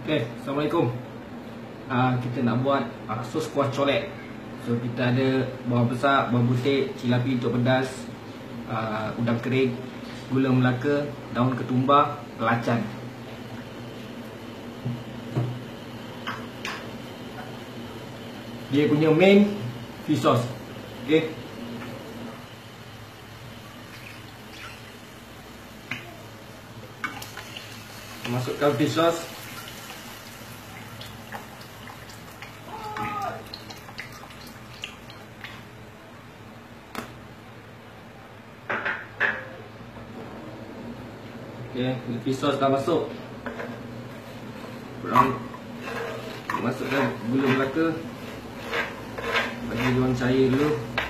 Okay, Assalamualaikum. Kita nak buat sos kuah colek. So kita ada bawang besar, bawang putih, cilapi untuk pedas, udang kering, gula Melaka, daun ketumbar, belacan. Dia punya main fish sauce. Okay, masukkan fish sauce. Okay, fish sauce dah masuk. Kurang masukkan gula Melaka. Bagi dia orang cair dulu.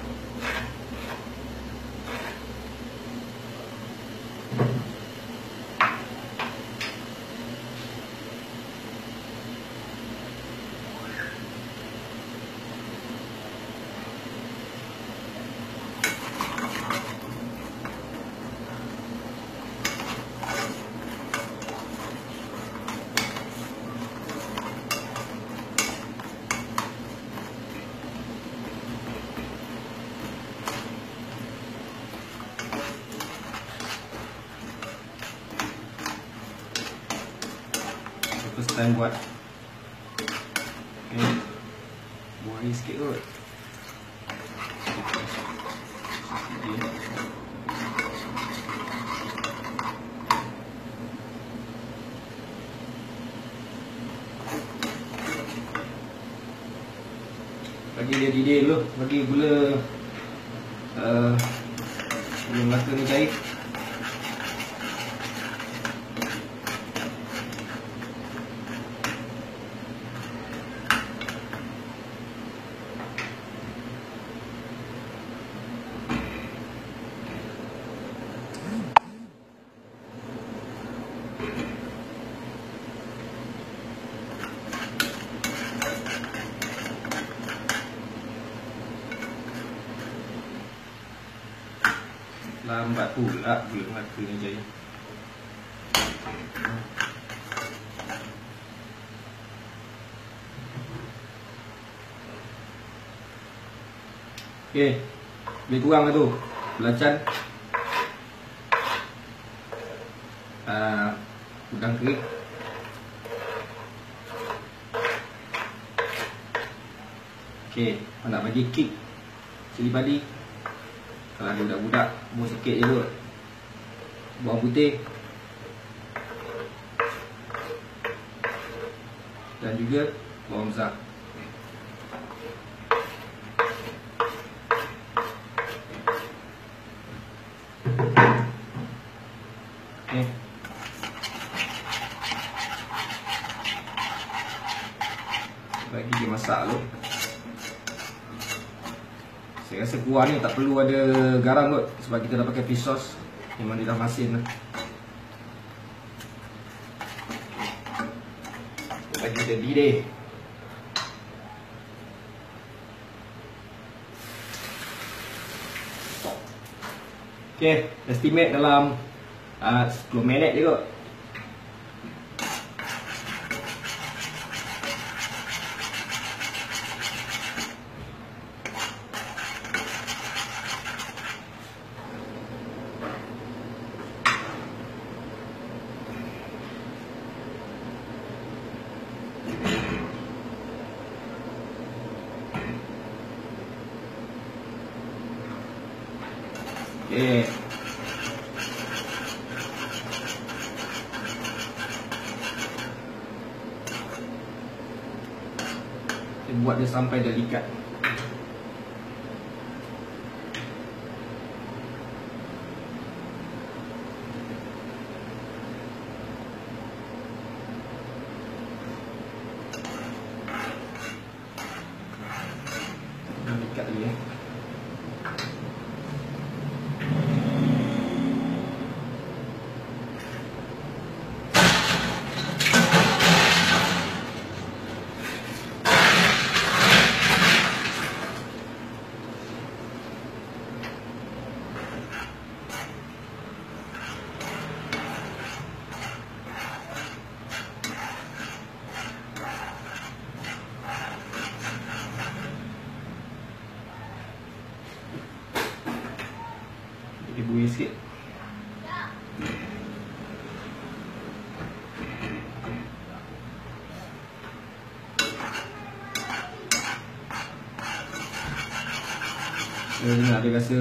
First time buat. Okay, buat air sikit kot. Bagi dia didih dulu. Bagi gula Melaka ni cair. Lambat pula gula Melaka ni cair. Okay, lebih kurang lah tu belacan, udang kering, okay, nak bagi kick cili padi. Kalau ada budak-budak, buat sikit je kot. Bawang putih dan juga bawang besar. Okay, bagi dia masak dulu. Saya rasa kuah ni tak perlu ada garam kot, sebab kita dah pakai fish sauce. Memang dia dah masin lah. Bagi dia didih. Okay, estimate dalam 10 minit je kot. Okay, kita buat dia sampai dia ikat. Ikat lagi ya. Kuih sikit. Ni ada rasa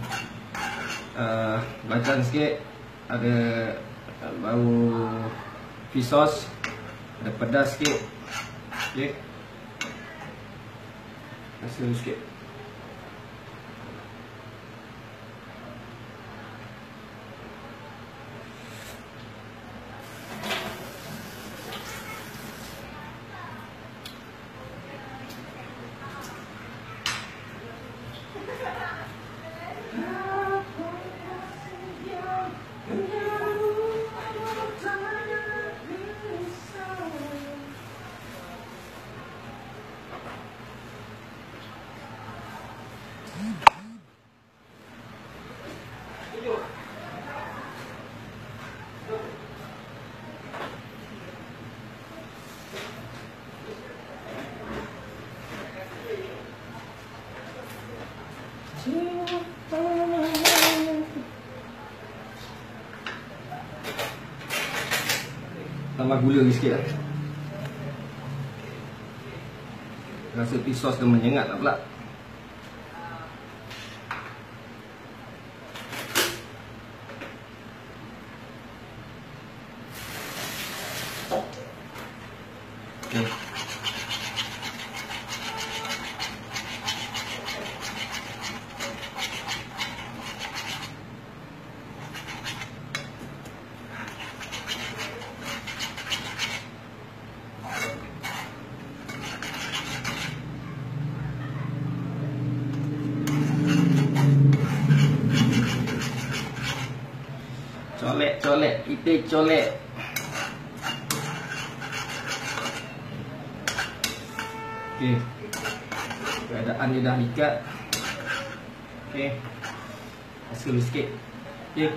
belacan sikit, ada bau fish sauce, ada pedas sikit. Okey. Rasa sikit. Tambah gula sikit lah. Rasa fish sauce dia menyengat lah pula. Okay. Colek, kita colek. Okey. Keadaan dia dah ikat. Okey. Rasa dulu sikit. Okey.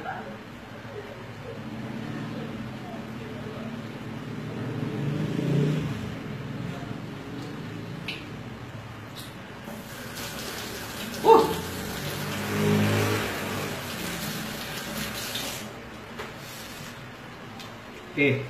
Okey.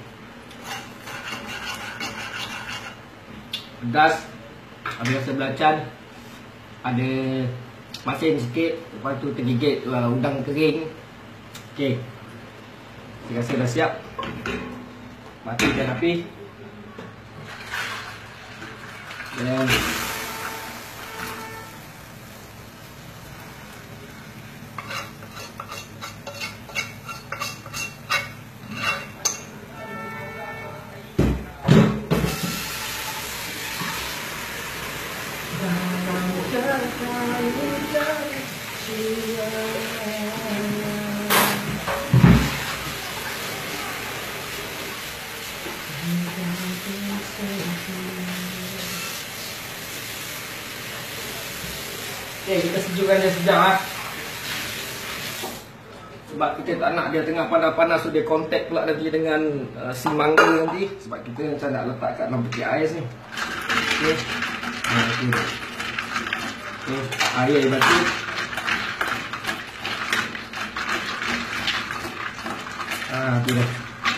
Pedas. Ada rasa belacan. Ada masin sikit. Lepas tu tergigit udang kering. Okey. Saya rasa dah siap. Matikan api. Dan okey, kita sejukkan dia sekejap lah. Sebab kita tak nak dia tengah panas-panas, so dia kontak pula nanti dengan si mangga nanti. Sebab kita macam nak letak kat dalam peti ais ni. Okey. Okey, air batu. Tu dah.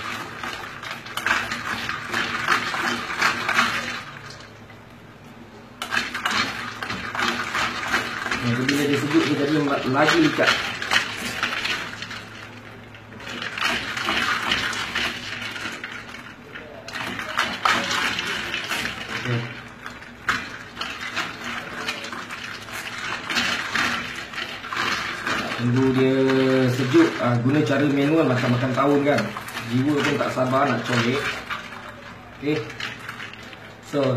Bila dia sejuk dia jadi lagi ikat. Okay. Tunggu dia sejuk, guna cara manual macam makan tahun kan. Jiwa pun tak sabar nak colek. Okay. So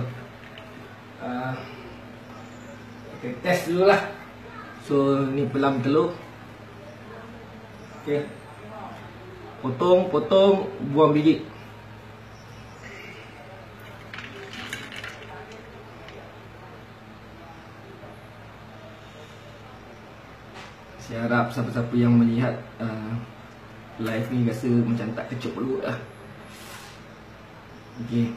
kita test dulu lah. So ni pelam telur. Okay. Potong, buang biji. Saya harap siapa-siapa yang melihat live ni rasa macam tak kecup perut lah. Okay.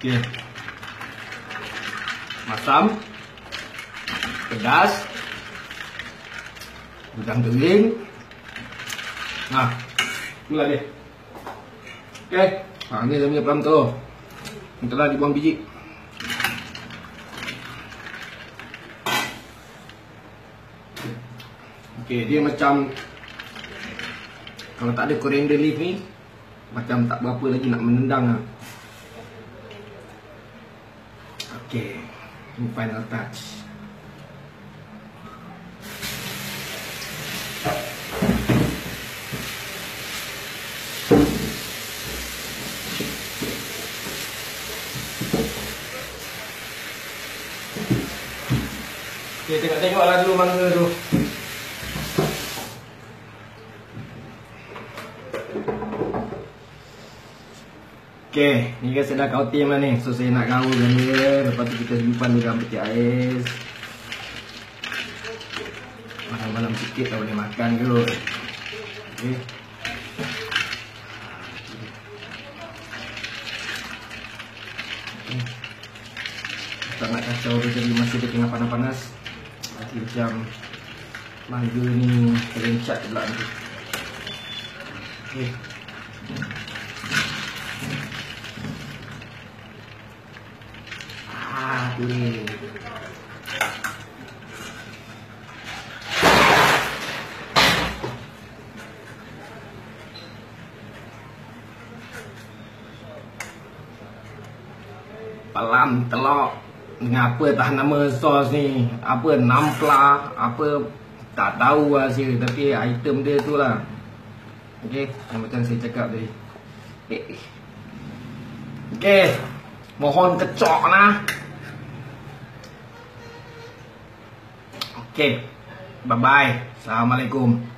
Okey. Masam, pedas, udang kering. Nah, inilah dia. Okey, ini saya punya pelam telur. Yang telah dibuang biji. Okey, dia macam kalau tak ada coriander leaf ni, macam tak berapa lagi nak menendang lah. Okey, ini final touch. Okey, tengok-tengoklah dulu mangga tu. Okey, ni kan saya dah coating lah ni. So saya nak gaulkan dia. Lepas tu kita simpan dalam peti ais. Malam-malam sikit tak boleh makan kot. Okey. Tak nak kacau dia jadi masa dia tengah panas-panas. Nanti macam mangga ni terencat pula nanti. Okey. Ni. Pelam telur dengan apa tak nama sos ni, apa nampla, apa tak tahu hasil, tapi item dia tu lah. Okey, yang macam saya cakap tadi. Okey, mohon kecok lah. Okay, bye-bye. Assalamualaikum.